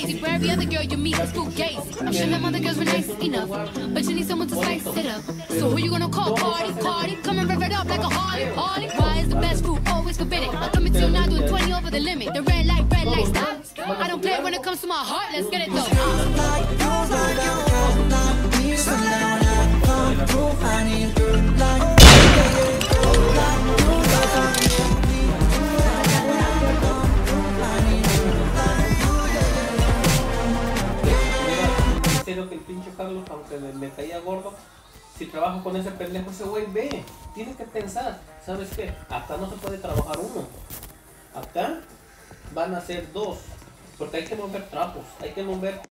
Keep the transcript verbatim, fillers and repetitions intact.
crazy. Where every other girl you meet is full gazy. I'm sure them other girls were nice enough, but you need someone to spice it up. So who you gonna call? Party, party. Come and rev it up like a Harley, Harley. Why is the best food always forbidden? I'm coming to you now doing twenty over the limit. The red light, red light, stop. I don't play when it comes to my heart. Let's get it though. Que el pinche Carlos, aunque me, me caía gordo, si trabajo con ese pendejo, ese güey ve, tiene que pensar, ¿sabes qué? Acá no se puede trabajar uno, acá van a ser dos, porque hay que mover trapos, hay que mover